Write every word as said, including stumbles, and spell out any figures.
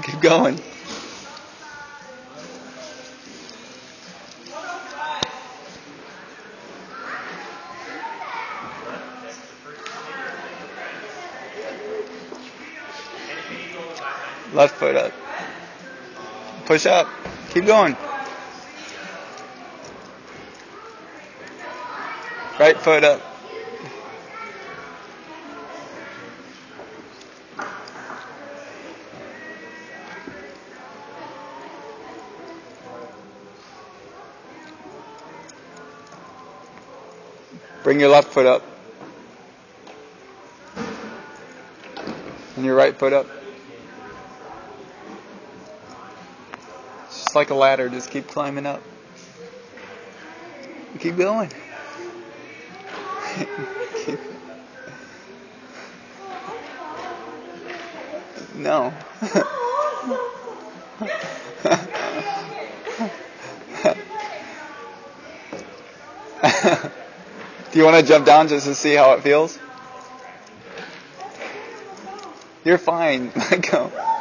Keep going. Left foot up. Push up. Keep going. Right foot up. Bring your left foot up. And your right foot up. It's just like a ladder, just keep climbing up. Keep going. keep... No. Do you want to jump down just to see how it feels? You're fine. Let go.